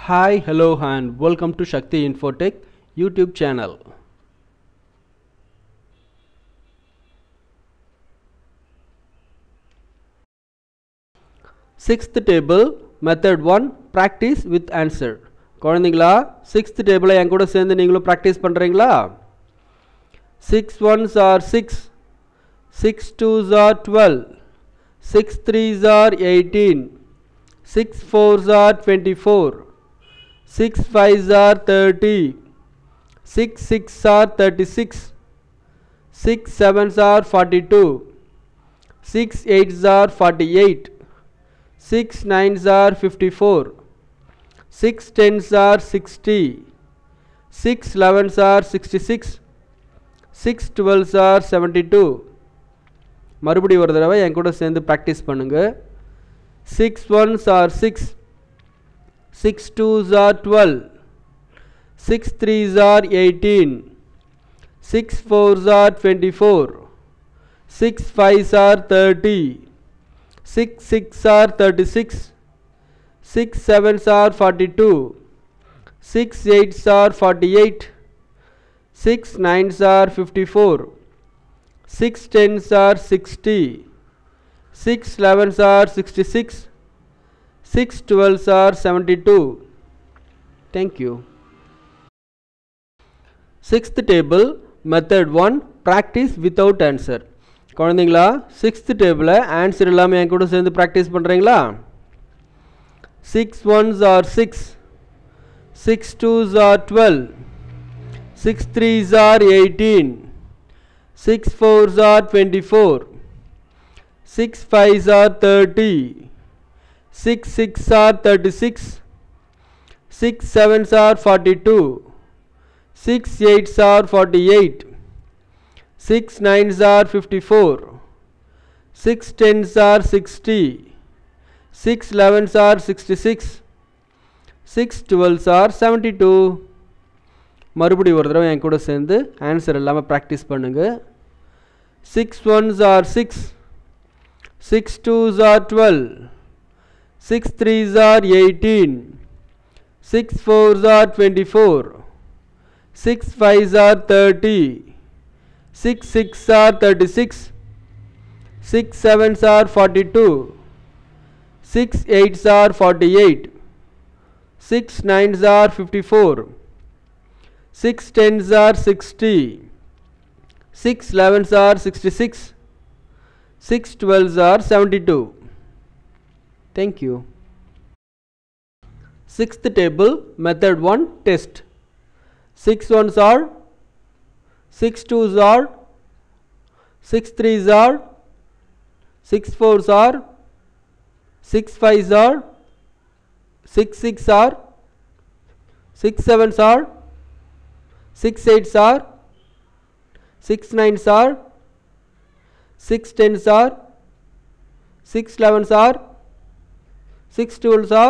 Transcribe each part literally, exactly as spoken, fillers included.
Hi, hello and welcome to Shakti Infotech YouTube channel. Sixth table method one practice with answer. குழந்தைகளா sixth table என் கூட சேர்ந்து நீங்களும் practice பண்றீங்களா? six ones are six, six twos are twelve, six threes are eighteen, six fours are twenty-four, six fives are thirty, six six are thirty-six, six sevens are forty-two, six eights are forty-eight, six nines are fifty-four, six tens are sixty, six elevens are sixty-six, six twelves are seventy-two. மறுபடி ஒரு தடவை என் கூட சேர்ந்து practice பண்ணுங்க. six ones are six, six twos are twelve, six threes are eighteen, six fours are twenty-four, six fives are thirty, six six are thirty-six, six sevens are forty-two, six eights are forty-eight, six nines are fifty-four, six tens are sixty, six elevens are sixty-six, six twelves are seventy-two. Thank you. Sixth table method one practice without answer. குழந்தைங்களா sixth table answer இல்லாமல் என் கூட சேர்ந்து practice பண்ணுறீங்களா? six ones are six, six twos are twelve, six threes are eighteen, six fours are twenty-four, six fives are thirty, six six are thirty-six, six sevens are forty-two, six eights are forty-eight, six nines are fifty-four, six tens are sixty, six elevens are sixty-six, six twelves are seventy-two. மறுபடி ஒரு தடவை என் கூட சேர்ந்து answer இல்லாமல் practice பண்ணுங்க. six ones are six, six twos are twelve, six threes are eighteen, six fours are twenty-four, six fives are thirty, six six are thirty-six, six sevens are forty-two, six eights are forty-eight, six nines are fifty-four, six tens are sixty, six elevens are sixty-six, six twelves are seventy-two. Thank you. Sixth table method one test. Six ones are, six twos are, six threes are, six fours are, six fives are, six six are, six sevens are, six eights are, six nines are, six tens are, six elevens are, six twelves are.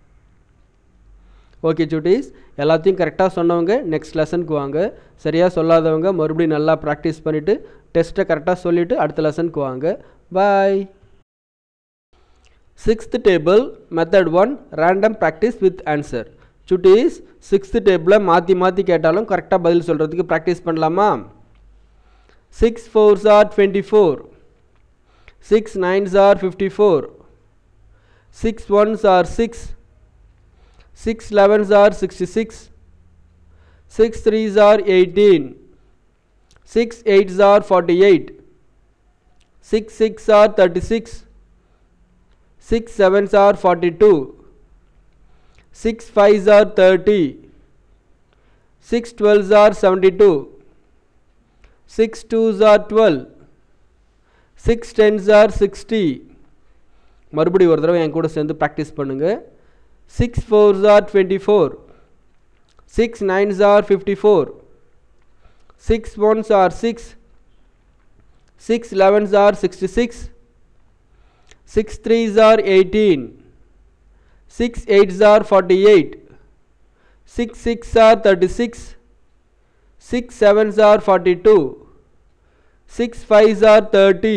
Okay சுட்டீஸ், எல்லாத்தையும் கரெக்டாக சொன்னவங்க next லெசனுக்கு வாங்க. சரியாக சொல்லாதவங்க மறுபடியும் நல்லா practice பண்ணிவிட்டு டெஸ்ட்டை கரெக்டாக சொல்லிவிட்டு அடுத்த லெசனுக்கு வாங்க. Bye. Sixth table method one random practice with answer. சுட்டீஸ் சிக்ஸ்த் டேபிளில் மாற்றி மாற்றி கேட்டாலும் கரெக்டாக பதில் சொல்கிறதுக்கு ப்ராக்டிஸ் பண்ணலாமா? Six fours are twenty four, six nines are fifty four, six ones are six, six elevens are sixty-six, six threes are eighteen, six eights are forty-eight, six six are thirty-six, six sevens are forty-two, six fives are thirty, six twelves are seventy-two, six twos are twelve, six tens are sixty. மறுபடி ஒரு தடவை என் கூட சேர்ந்து practice பண்ணுங்க. six fours are twenty-four, six nines are fifty-four, six ones are six, six elevens are sixty-six, six threes are eighteen, six eights are forty-eight, six six are thirty-six, six sevens are forty-two, six fives are thirty,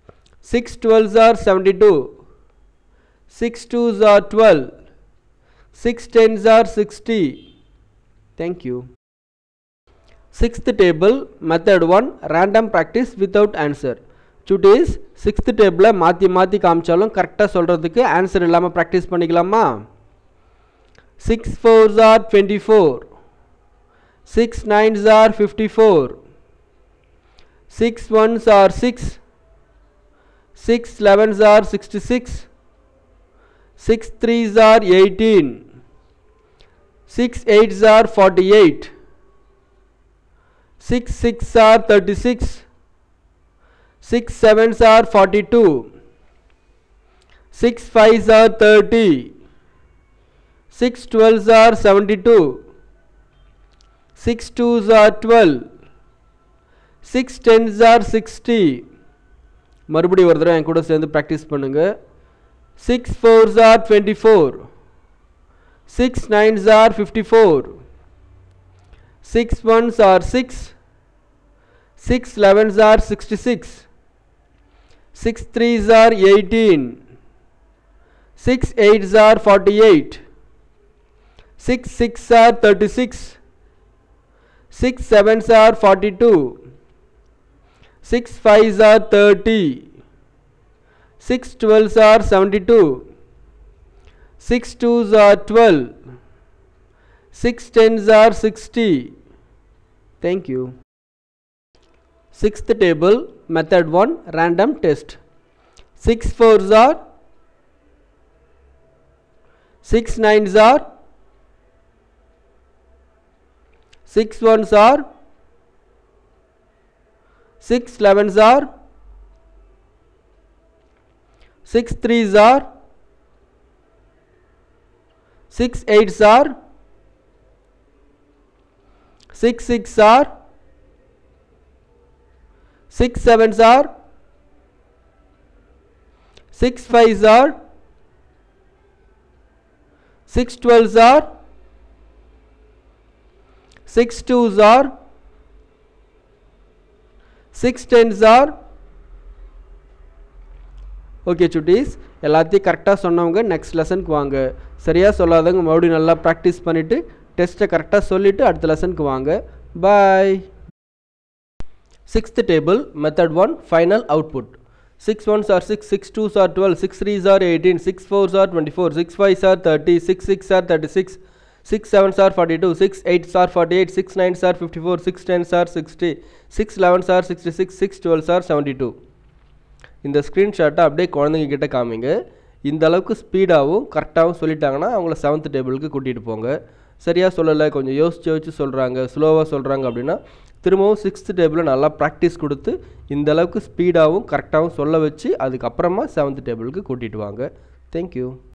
six twelves are seventy-two, six twos are twelve, six tens are sixty. Thank you. Sixth table, method one, random practice without answer. Chuttis, sixth table மாத்தி மாத்தி காமிச்சாலும் கரெக்டா சொல்றதுக்கு answer இல்லாம practice பண்ணிக்கலாமா? six fours are twenty-four. six nines are fifty-four. six ones are six. six elevens are sixty-six. six threes are eighteen. six eights are forty-eight. six six are thirty-six. six sevens are forty-two. six fives are thirty. six twelves are seventy-two. six twos are twelve. six tens are sixty. மறுபடி ஒரு தடவை என் கூட சேர்ந்து practice பண்ணுங்க. six fours are twenty-four. six nines are fifty-four. six ones are six. six elevens are sixty-six. six threes are eighteen. six eights are forty-eight. six six are thirty-six. six sevens are forty-two. six fives are thirty. six twelves are seventy-two. six twos are twelve. six tens are sixty. Thank you. Sixth table, method one, random test. six fours are, six nines are, six ones are, six elevens are, six threes are, six eights are, six six are, six sevens are, six fives are, six twelves are, six twos are, six tens are. Okay சுட்டீஸ், எல்லாத்தையும் கரெக்டாக சொன்னவங்க next லெசனுக்கு வாங்க. சரியாக சொல்லாதவங்க மறுபடியும் நல்லா practice பண்ணிவிட்டு டெஸ்ட்டை கரெக்டாக சொல்லிவிட்டு அடுத்த லெசனுக்கு வாங்க. பாய். Sixth table, method one, final output. six ones are six, six twos are twelve, six threes are eighteen, six fours are twenty-four, six fives are thirty, six six are thirty-six, six sevens are forty-two, six eights are forty-eight, six nines are fifty-four, six tens are sixty, six elevens are sixty-six, six twelves are seventy-two. இந்த ஸ்க்ரீன்ஷாட்டை அப்படியே குழந்தைங்க கிட்ட காமிங்க. இந்த அளவுக்கு ஸ்பீடாகவும் கரெக்டாகவும் சொல்லிட்டாங்கன்னா அவங்கள seventh டேபிளுக்கு கூட்டிகிட்டு போங்க. சரியாக சொல்லலை, கொஞ்சம் யோசிச்சு யோசிச்சு சொல்கிறாங்க, ஸ்லோவாக சொல்கிறாங்க அப்படின்னா திரும்பவும் சிக்ஸ்த் டேபிளில் நல்லா ப்ராக்டிஸ் கொடுத்து இந்த அளவுக்கு ஸ்பீடாகவும் கரெக்டாகவும் சொல்ல வச்சு அதுக்கப்புறமா செவன்த் டேபிளுக்கு கூட்டிகிட்டு வாங்க. தேங்க்யூ.